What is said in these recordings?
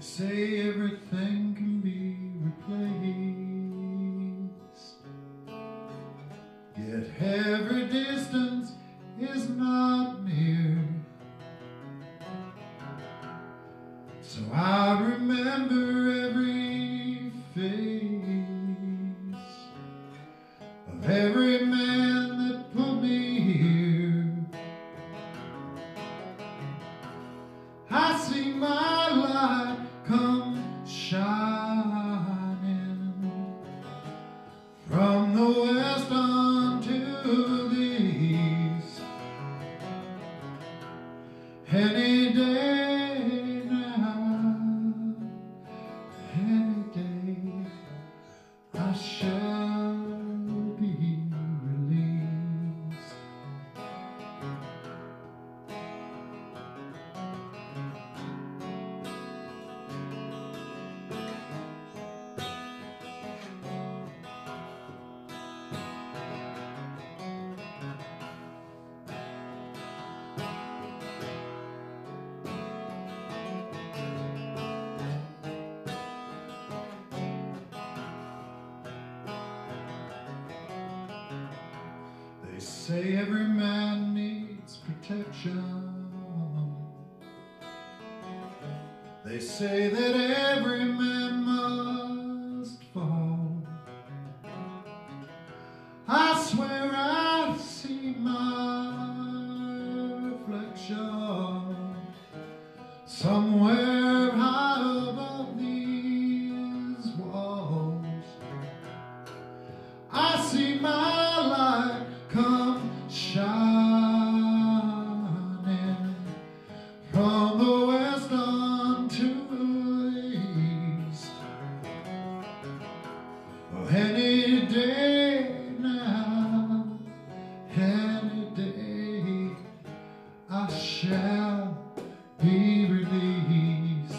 They say everything can be replaced, yet every distance is not near. So I remember every face of every man that put me here. I see my light come shining from the west unto the east. Any day now, any day, I shall be released. They say every man needs protection. They say that every man must fall. I swear I see my reflection somewhere high above these walls. I see my light come shining from the west unto the east. Oh, any day now, any day, I shall be released.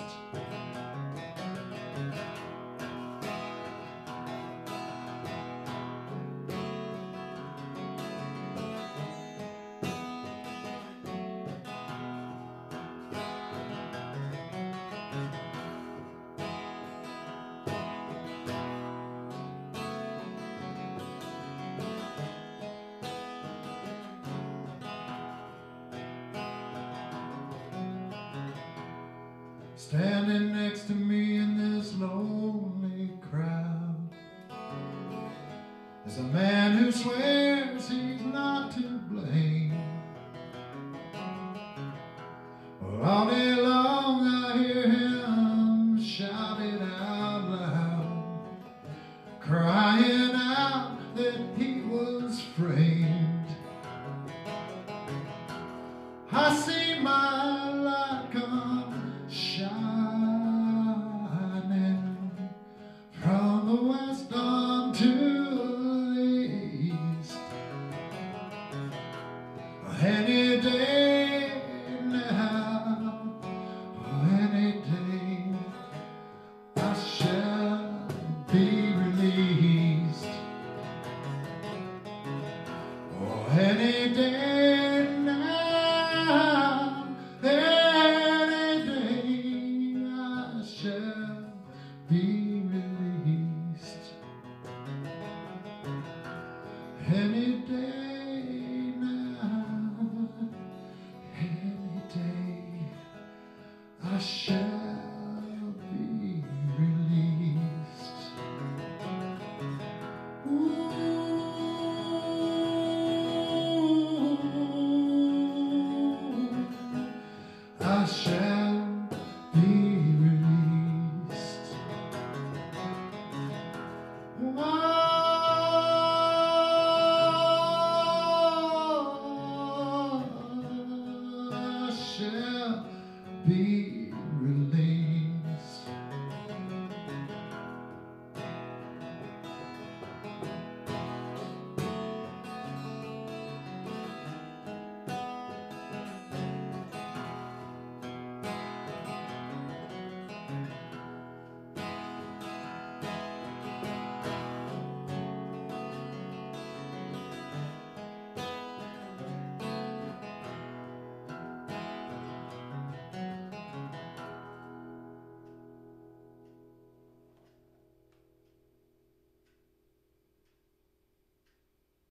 Standing next to me in this lonely crowd is a man who swears he's not to blame. Well, all day long I hear him shout it out loud, crying out that he was framed. I see my light come shining from the west unto the east. Any day now, any day, I shall be released. Oh, any day now, any day, I shall be released. Any day now, any day, I shall